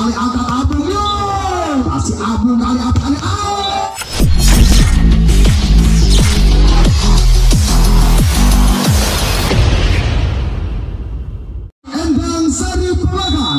Ali angkat Abung, masih Abung kali apa out. Endang Sari Pemagan.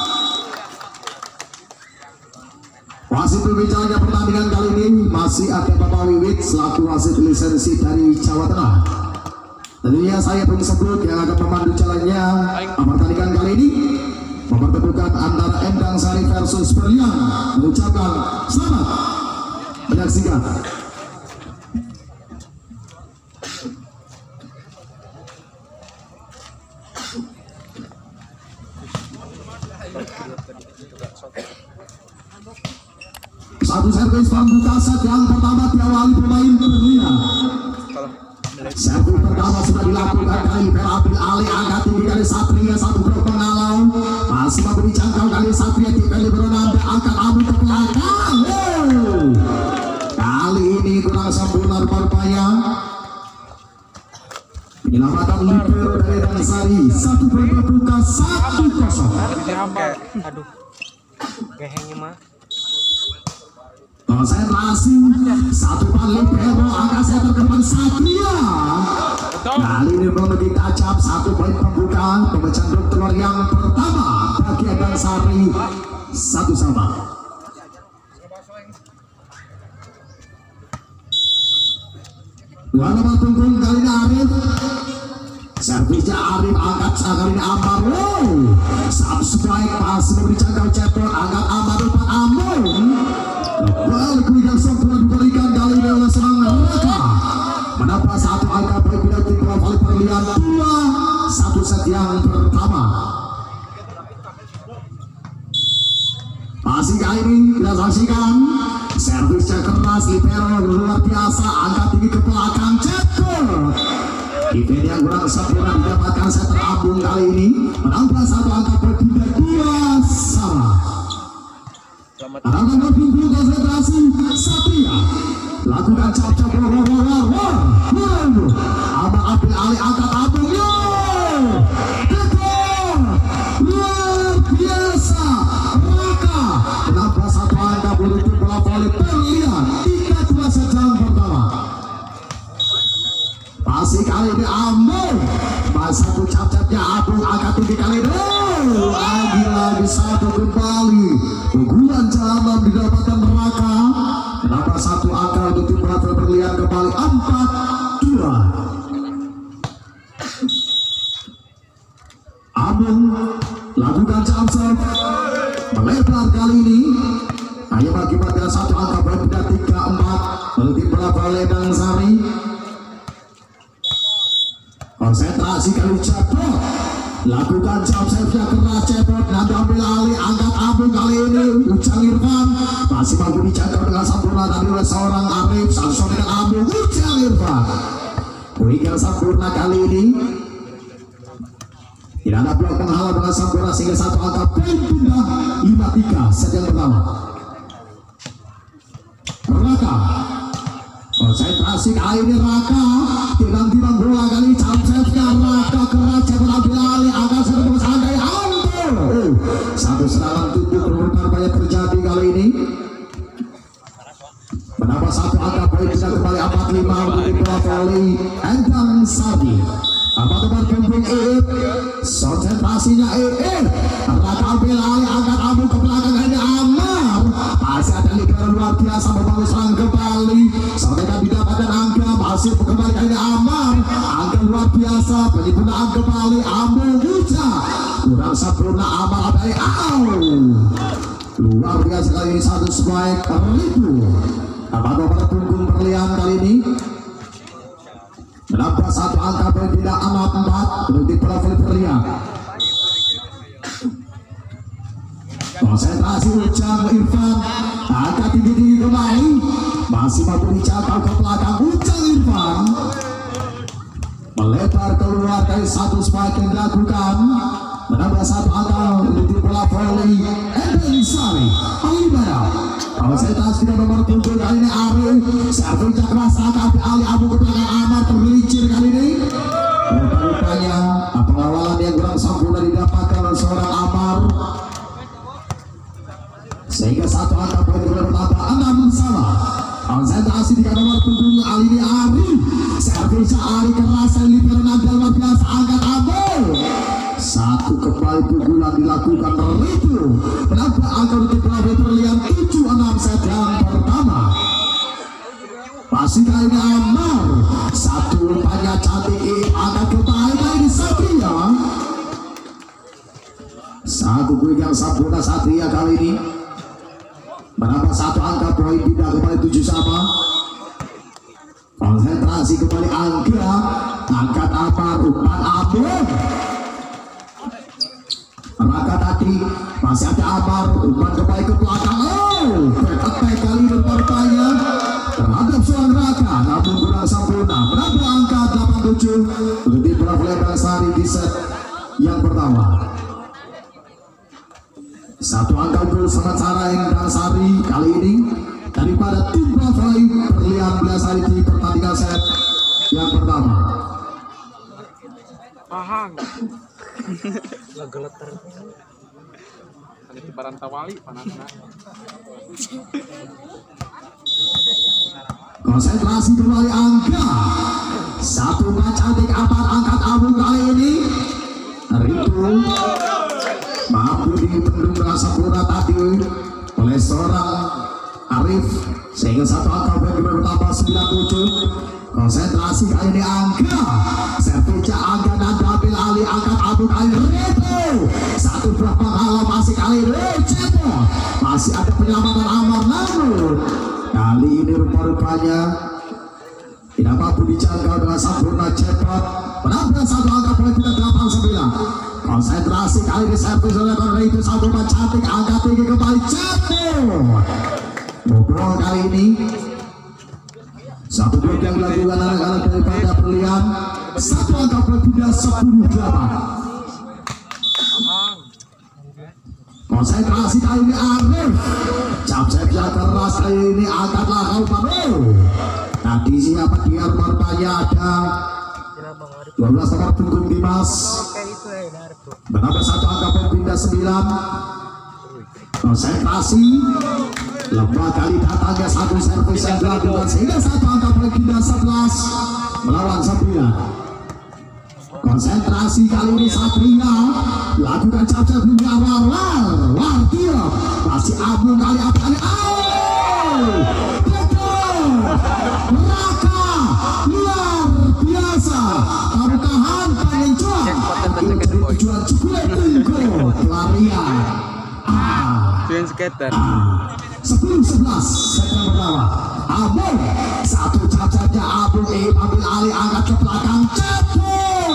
Wasit berbicaranya pertandingan kali ini masih ada Bapak Wiwit selaku wasit lisensi dari Jawa Tengah. Tentunya saya pun sebut yang akan memandu jalannya pertandingan kali ini mempertemukan antara Endang Sari versus Berlian. Mengucapkan selamat menyaksikan. Satu servis pembuka set yang pertama diawali pemain Berlian. Servis pertama sudah dilakukan kali Perabil Ali angkat tinggi kali Satria satu blok mengalau masih mampu dijangkau kali Satria di kali Beronanda angkat Abu ke belakang. Kali ini kurang sempurna rupanya penyelamatan libero dari Endang Sari satu berbuka 1-0. Aduh gehengnya mah konsentrasi satu kali libero angkat setter ke depan Satria. Kali ini memiliki tajam satu poin pembukaan pemecahan grup telur yang pertama bagi Endang Sari 1-1. Dua nomor punggung kali ini Arif, servisnya Arif angkat kali ini Amar. Satu strike masih memberi jangkau cepot angkat Amar depan Amor. Balik yang sempurna diberikan kali ini oleh seorang Raka. Menambah satu angka poin bila tim bola voli Berlian 2-1 set yang pertama. Masih kali ini kita saksikan servisnya keras libero luar biasa angkat tinggi ke belakang cetkol. Event yang kurang sempurna didapatkan setter Abung kali ini menambah satu angka poin bila 2-2. Ada nomor punggung konsentrasi Satria lakukan cap-cap Abang Abil Ali angkat Abung luar biasa Raka menambah satu angka bulu tim bola voli Berlian 3-2 set yang pertama. Masih kali ini Amor satu cap-capnya Abung angkat tinggi kali ini lagi-lagi satu kembali pukulan jalan didapatkan Raka. Kenapa satu angka untuk tim bola voli Berlian kembali 4-2. Abung lakukan jump serve melebar kali ini hanya mengakibatkan satu angka berbeda 3-4 untuk tim bola voli Endang Sari. Konsentrasi kali cepot lakukan jump serve-nya keras cepot nanti ambil alih angkat Abung kali ini Ujang Irfan masih mampu dijangkau dengan sempurna tadi oleh seorang Arif Samson dengan Abung Ujang Irfan. Poin yang sempurna kali ini tidak ada blok menghalang dengan sempurna sehingga satu angka poin pindah 5-3 set yang pertama. Raka konsentrasi kali ini Raka timbang-timbang bola kali jump serve-nya Raka keras cepot ambil alih angkat satu tembus angkai Ambil satu serangan tubuh berbahaya terjadi kali ini menambah satu angka poin bisa kembali 4-5 untuk tim bola voli Endang Sari. Apa nomor punggung Iip konsentrasinya Iip Raka ambil alih angkat Abung ke belakang hanya Amar masih ada libero luar biasa membangun serang kembali sampai didapatkan angka masih kembali kali ini Amar angka luar biasa penyempurnaan kembali Abung Uja kurang sempurna Amar dari luar biasa kali ini satu strike ribu. Apa nomor punggung Berlian kali ini menambah satu angka poin tidak 4-4 untuk tim bola voli Berlian. Konsentrasi Ujang Irfan angka tinggi-tinggi kembali masih mampu dijangkau ke belakang Ujang Irfan melebar keluar dari satu spike yang dilakukan menambah satu angka untuk tim bola voli Endang Sari. Alibara konsentrasi dengan nomor punggung kali ini Arif servisnya keras angkat Ali Abu ke belakang Amar tergelincir kali ini. Rupanya pengawalan yang kurang sempurna didapatkan oleh seorang Amar. sehingga satu angka poin bertambah 6 sama. Konsentrasi di nomor punggung Alini Ari, servisnya Ari keras, Liver Naga luar biasa, angkat ambil. Satu kembali pukulan dilakukan Ritu, menambah angka untuk Prabowo terlihat 7-6 set yang pertama. Masih kali ini Amar, satu umpannya cantik, angkat kembali kali ini Satria. Satu quick yang sempurna Satria kali ini. Menambah satu angka poin, pindah kembali 7 sama. Konsentrasi kembali angka, angkat Amar, umpan Amar. Raka tadi masih ada Amar, umpan kembali ke belakang. Oh, attack kali ini bertanya terhadap seorang Raka, namun kurang sempurna. Menambah angka 87 untuk tim Bravo Sari di set yang pertama. Satu angka unggul sangat Sareng dan Sari kali ini daripada tim Bravo Berlian Belasari di pertandingan set yang pertama. Pahang. Geleter. Ada di Barantawali panas-panas. Konsentrasi kembali angka. Satu cantik Amar, angkat Abu kali ini. Ritu mampu dibendung dengan sempurna tadi oleh seorang Arif, sehingga satu angka poin bertambah 97. Konsentrasi kali ini angka, servisnya angka dan ambil alih, angkat Abu kali Ritu. Satu buah penghalang masih kali ini Cepo, masih ada penyelamatan Amar, namun kali ini rupa-rupanya tidak mampu dijangkau dengan sempurna. Cepat menambah satu angka poin ke 89. Konsentrasi kali ini servis oleh Ritu, satu umpan cantik, angkat tinggi kembali Cepo. Bobol kali ini satu gol yang dilakukan anak-anak daripada Berlian, satu angka poin pindah 10-8. Konsentrasi kali ini Arif, jab-jab yang keras kali ini, angkatlah kau Panu. Tadi siapa dia rupanya ada 12 nomor punggung Dimas, menambah satu angka poin pindah 9. Konsentrasi lemah kali datangnya satu servis yang dilakukan, sehingga satu angka poin pindah 11 melawan 9. Konsentrasi kali ini Satria lakukan jab-jab hingga awal Wartia, masih Abu kali apa kali Raka luar biasa, kamu tahan pengen cuan tujuan cukup tunggu pelarian Tuan skater 10-11 set yang pertama. Abu satu cacatnya Abu ambil alih, angkat ke belakang Cepo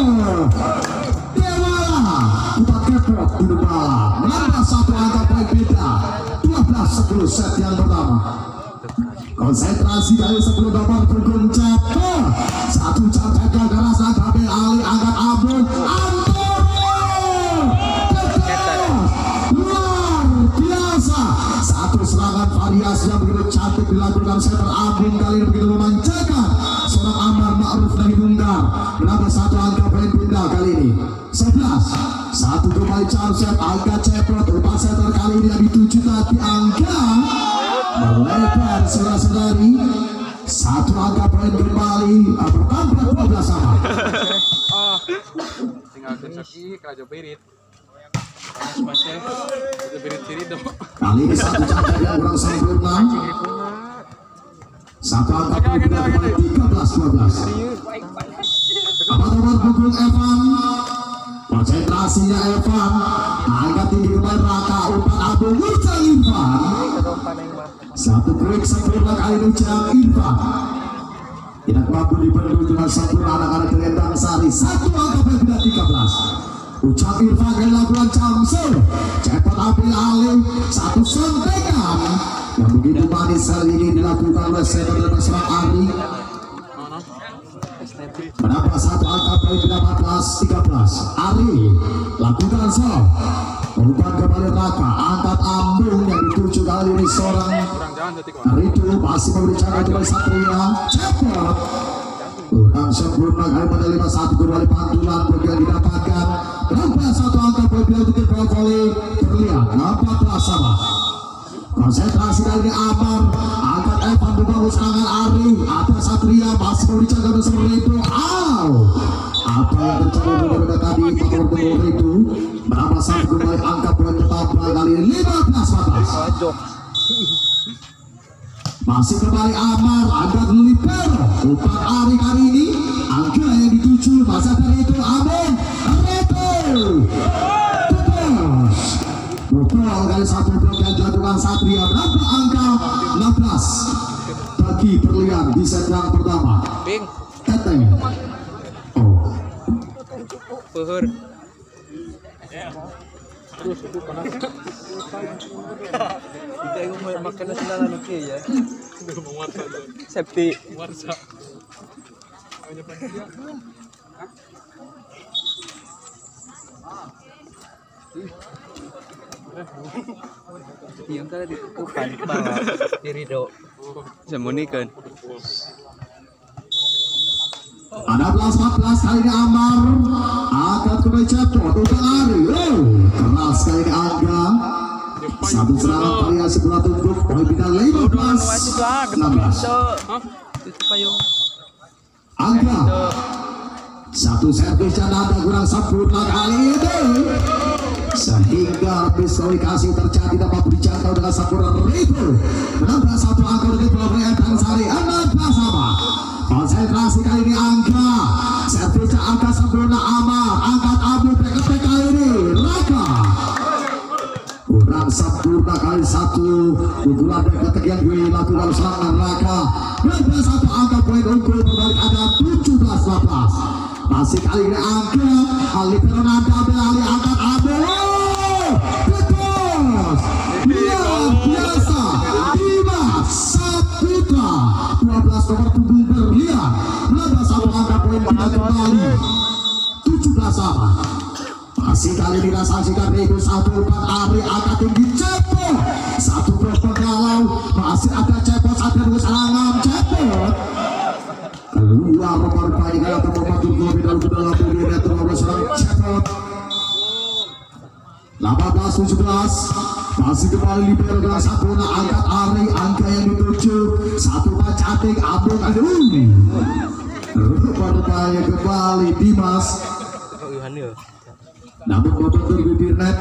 Dewala, empat kepok di Dewala, menambah satu angka poin beda 12-10 set yang pertama. Konsentrasi dari 10 nomor punggung Cepo, satu cacatnya keras, ambil alih, angkat Abu serangan variasi yang begitu cantik dilakukan setter Abung kali ini begitu memanjakan seorang Amar Ma'ruf dari Bunggar, menambah satu angka poin pindah kali ini 11. Satu kembali set angka Ceprot, umpan setter kali ini yang dituju tadi angka melebar saudara-saudari, satu angka poin kembali bertambah 12 sama. Tinggal kesaki Raja Berit. Kali ini satu cacat yang kurang sempurna, satu angka poin pindah kembali 13-12. Apa nomor punggung Evan, konsentrasinya Evan, angkat tinggi kembali Raka, umpan Abu Wijang Irfan, satu quick sempurna kali ini Wijang Irfan tidak mampu dibendung dengan sempurna anak-anak Delendang Sari, satu angka poin pindah 13. Ucap Irfan yang lakukan Camsul, cepat ambil alih, satu sontekan yang begitu manis kali ini dilakukan oleh setter dan seorang Ari, menambah satu angka poin 14-13. Ari lakukan sol, umpan kembali Raka, angkat Ambung yang dituju kali ini seorang Ritu, masih memberi jaga kembali Satria, cepat kurang sempurna kali pada 5-1 kembali pantulan yang didapatkan, menambah satu angka poin untuk Bravo Berlian 14 sama. Konsentrasi dari Amar, angkat Evan dibawa serangan Ari, ada Satria masih mau dijaga seperti itu. Apa yang terjadi pada tadi faktor nomor itu berapa saat kembali angka poin tetap kali ini 15-14. Masih kembali Amar, angkat libero umpan Ari kali ini, angka yang dituju masa dari itu Amin betul kali satu blok yang dilakukan Satria menambah angka 16 bagi Berlian di set yang pertama. Ping. Teteng. Puhur. Terus itu panas. Kita yang mau makan nasi lalan oke ya. Safety. Yang tadi dikukukan bawah dirido. Semunikan. Ada 14 kali ini Amar akan kembali jatuh untuk Ari. Keras kali ini Angga. Satu serangan variasi bola tumpuk poin bintang 15-16. Angga. Satu servis dan ada kurang sempurna kali ini sehingga miskomunikasi terjadi dapat dijangkau dengan sempurna. Ribu menambah satu angka dari Pelopor dan Sari 16 sama. Konsentrasi kali ini Angga, servisnya angka sempurna Amar, angkat Abu PKP kali ini Raka kurang sempurna kali satu, pukulan dekat yang dilakukan serangan Raka menambah satu angka poin unggul berbalik ada 17-18. Masih kali ini Angga, Ali Peronanda beralih angkat Abu betul luar biasa Dimas Saputra 12 nomor punggung Berlian menambah satu angka poin kita kembali 17 sama. Masih kali ini saksikan Rigo satu umpan Ari angkat tinggi cepot satu blok penggalau masih ada cepot ada dua serangan cepot keluar rupanya kalau terpapar lebih dalam ke dalam dunia terlalu serang cepot 18-17 masih kembali libero dengan sempurna angkat Ari angka yang dituju satu bacatik abung aduh rupanya kembali Dimas namun membentur bibir net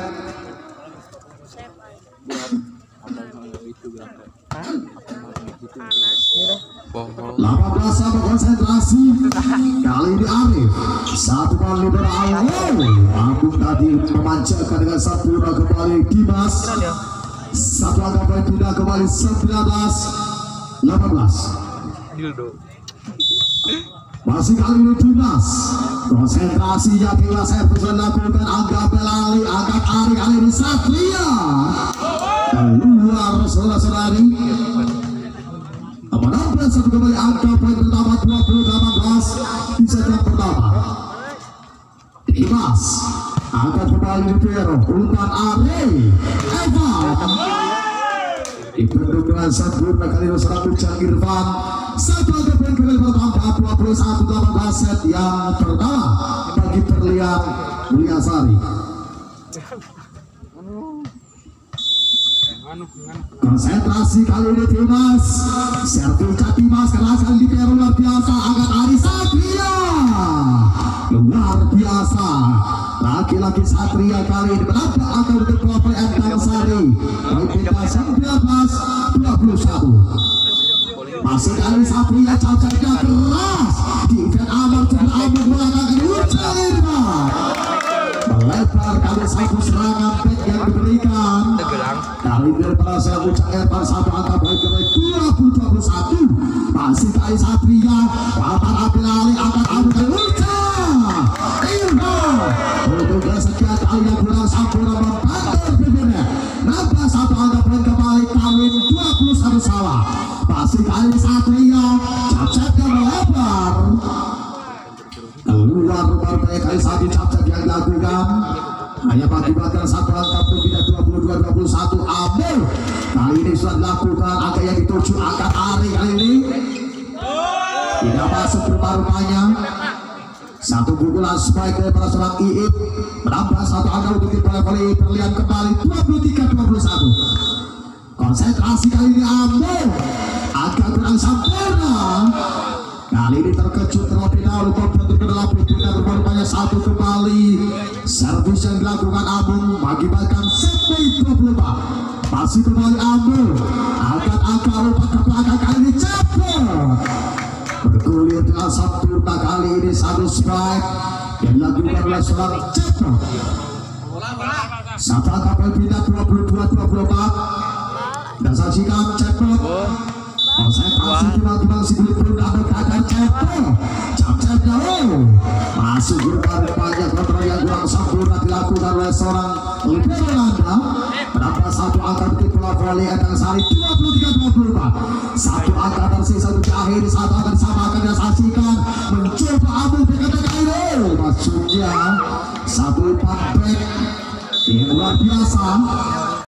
Lama sama konsentrasi kali ini Arif satu kali berawal Agung tadi memanjakan dengan sempurna kembali Dimas satu angka poin pindah kembali 19-18 masih kali ini Dimas konsentrasinya kira servis dilakukan angka belali angkat Ari kali ini Satria keluar saudara-saudari menambah satu kembali angka poin pertama 20-18 di set yang pertama. Dimas akan kembali libero umpan Ari Eva dibendung dengan sempurna kali ini serang Ujang Irfan satu angka poin kembali bertambah 21-18 set yang pertama bagi Berlian Mulyasari. Konsentrasi kali ini Dimas servis Dimas kerasan di Peru luar biasa angkat Ari Satria luar biasa laki-laki Satria kali ini menambah angka untuk Pelopor Entang Sari poin kita 19-21 masih kali Satria cacatnya keras defense Amar coba Amar melakukan Ujang Irfan melebar kali satu serangan back yang diberikan kali ini berhasil Ujang Irfan satu angka poin kembali 20-21 masih kali Satria Papan Abil Ali angkat Abu kali Ujang Irfan untuk kesekian kali yang kurang sempurna membantu bibirnya nambah satu angka poin kembali kawin 21 salah masih kali Satria cacatnya melebar keluar rupanya kali satu cacat yang dilakukan hanya mengakibatkan satu angka pun tidak 22-21 Amir kali ini sudah dilakukan angka yang dituju angkat Ari kali ini tidak masuk rupanya satu pukulan spike dari para seorang Iip menambah satu angka untuk Berlian kembali 23-21 konsen Kali ini terkejut terlebih dahulu untuk kedelapan pindah berbanyak satu kembali. Servis yang dilakukan Ambung mengakibatkan set 24. Masih kembali Ambung angkat umpan ke belakang, kali ini cepet bergulir dengan sempurna. Kali ini satu strike yang dilakukan oleh seorang cepet. Satu angka pindah 22-24 dan saksikan cepet. Konsentrasi tiba-tiba si kulit peluda berkadar cepet. Cepet jauh masuk gerbang banyak kontrol yang kurang sempurna dilakukan oleh seorang Belanda. Berapa satu angka di bola volley Endang Sari 23-24. Satu angka tersisa untuk akhir, satu angka disamakan dan saksikan mencoba Ambung berkata ini masuknya satu umpan back yang luar biasa.